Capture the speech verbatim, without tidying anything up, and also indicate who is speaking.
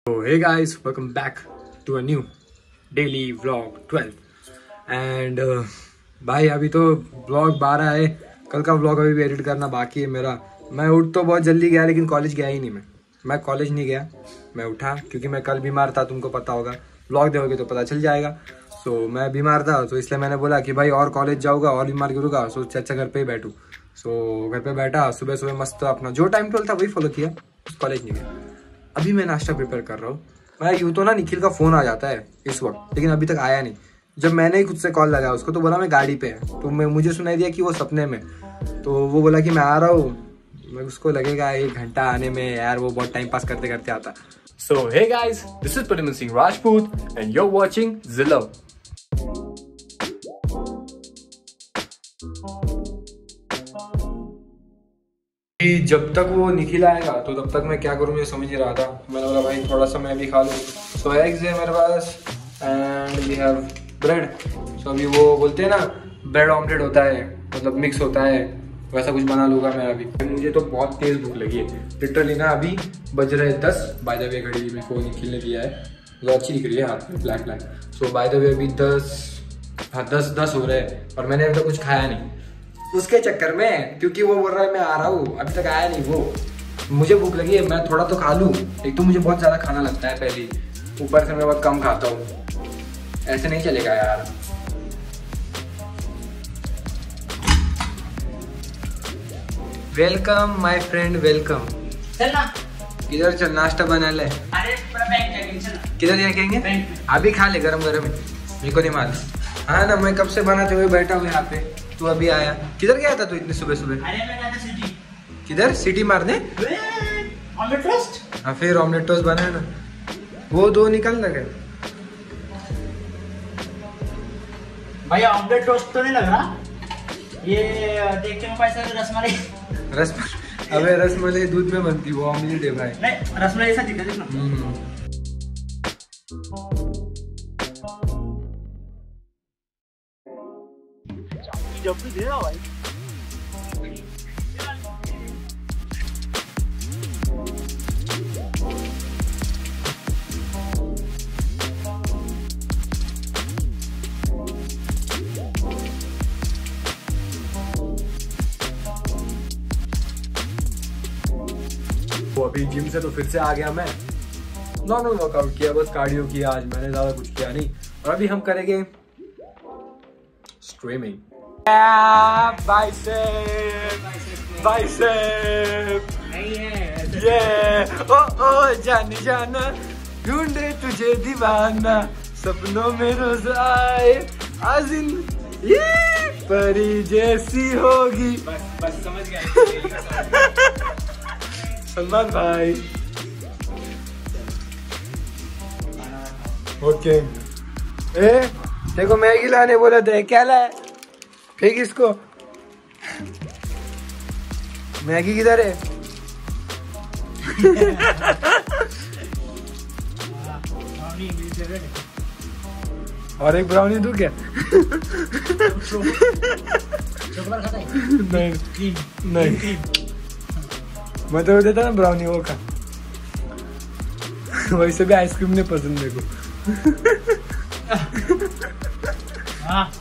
Speaker 1: So hey guys, welcome back to a new daily vlog twelve and uh, भाई अभी तो vlog बारह है। कल का vlog अभी भी एडिट करना बाकी है मेरा। मैं उठ तो बहुत जल्दी गया लेकिन कॉलेज गया ही नहीं। मैं मैं कॉलेज नहीं गया, मैं उठा क्योंकि मैं कल बीमार था, तुमको पता होगा, vlog देखोगे तो पता चल जाएगा। सो so, मैं बीमार था तो इसलिए मैंने बोला कि भाई और कॉलेज जाऊँगा और बीमार गिरूँगा, सो अच्छा घर पे ही बैठूँ। सो so, घर पे बैठा, सुबह सुबह मस्त अपना जो टाइम टेबल था वही फॉलो किया, कॉलेज नहीं गया। अभी मैं नाश्ता प्रिपेयर कर रहा हूँ। मैं यूँ तो ना निखिल का फ़ोन आ जाता है इस वक्त, लेकिन अभी तक आया नहीं। जब मैंने ही खुद से कॉल लगाया उसको तो बोला मैं गाड़ी पे है, तो मैं मुझे सुनाई दिया कि वो सपने में, तो वो बोला कि मैं आ रहा हूँ। मैं उसको लगेगा एक घंटा आने में, यार वो बहुत टाइम पास करते करते आता। So hey guys, this is Pradyuman Singh Rajput and you are watching जिलो। जब तक वो निखिल आएगा तो तब तक मैं क्या करूँ मुझे समझ नहीं रहा था। मैंने बोला भाई थोड़ा सा मैं भी खा लूँ। सो एग्स है मेरे पास and we have bread. So अभी वो बोलते हैं ना ब्रेड ऑमलेट होता है, मतलब मिक्स होता है, वैसा कुछ बना लूँगा मैं अभी। मुझे तो बहुत तेज़ भूख लगी है लिटरली ना। अभी बज रहे दस, बाय द वे घड़ी मेरे को निखिल ने दिया है, जो अच्छी दिख रही है हाथ में, black black. So by the way अभी दस हाँ दस दस हो रहे हैं और मैंने अभी तक कुछ खाया नहीं उसके चक्कर में, क्योंकि वो बोल रहा है मैं आ रहा हूँ, अभी तक आया नहीं वो। मुझे भूख लगी है, मैं थोड़ा तो खा लूँ। एक तो मुझे बहुत ज़्यादा खाना लगता है पहले, ऊपर से मैं बहुत कम खाता हूँ, ऐसे नहीं चलेगा यार। Welcome my friend, welcome.
Speaker 2: चल ना,
Speaker 1: किधर चल, नाश्ता बना ले।
Speaker 2: अरे बैंक जाएंगे, चल।
Speaker 1: किधर जाएंगे? अभी खा ले गरम गरम, मेरे को नहीं मालूम। हाँ ना, मैं कब से बनाते हुए बैठा हूँ यहाँ पे, तू अभी आया। किधर गया था तू इतनी सुबह सुबह?
Speaker 2: अरे मैं गया था सिटी।
Speaker 1: किधर? सिटी मारने?
Speaker 2: Omelette toast.
Speaker 1: हाँ फिर ऑमलेट टोस्ट बनाया ना, वो दो निकल लगे।
Speaker 2: भाई ऑमलेट टोस्ट तो नहीं लग रहा ये, देखते हैं पैसा रसमलाई।
Speaker 1: रसमलाई? अबे रसमलाई दूध में बनती, वो ऑमलेट है भाई।
Speaker 2: नहीं रसमलाई ऐसा दिखा देखना। जब भी दे रहा भाई।
Speaker 1: वो अभी जिम से तो फिर से आ गया मैं, नॉर्मल वर्कआउट किया, बस कार्डियो किया आज मैंने, ज्यादा कुछ किया नहीं। और अभी हम करेंगे स्ट्रीमिंग। बाइसेप बाइसेप ये ओ ओ जानी जाना, ढूंढे तुझे दीवाना, सपनों में रोज आए आजिन ये परी जैसी होगी। बस बस समझ गया सलमान भाई। ओके ए देखो मैगी लाने बोला था, क्या लाया? फेंक इसको। मैगी किधर है? और एक ब्राउनी दूं क्या? नहीं नहीं, मैं तो देता ना ब्राउनी वो का। वैसे भी आइसक्रीम नहीं पसंद मेरे को।
Speaker 2: हाँ